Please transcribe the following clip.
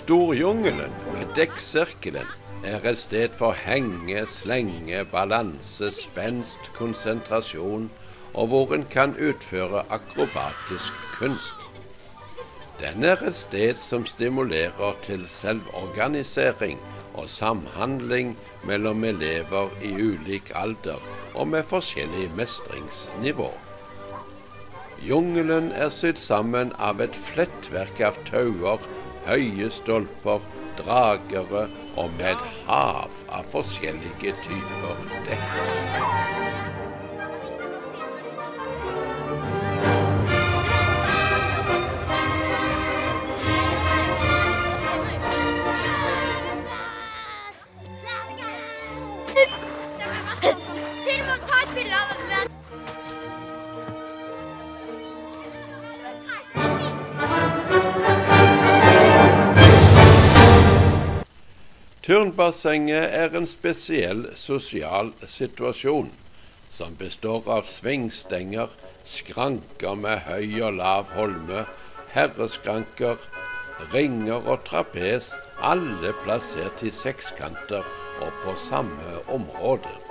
Storjungelen med dekksirkelen er et sted for henge, slenge, balanse, spenst, konsentrasjon, og hvor en kan utføre akrobatisk kunst. Den er et sted som stimulerer til selvorganisering og samhandling mellom elever i ulik alder og med forskjellig mestringsnivå. Jungelen er sydd sammen av et flettverk av tauer, høye stolper, dragere og med et hav av forskjellige typer dekk. Turnbassenget er en spesiell sosial situasjon som består av svingstenger, skranker med høy og lav holme, herreskranker, ringer og trapes, alle plassert i sekskanter og på samme område.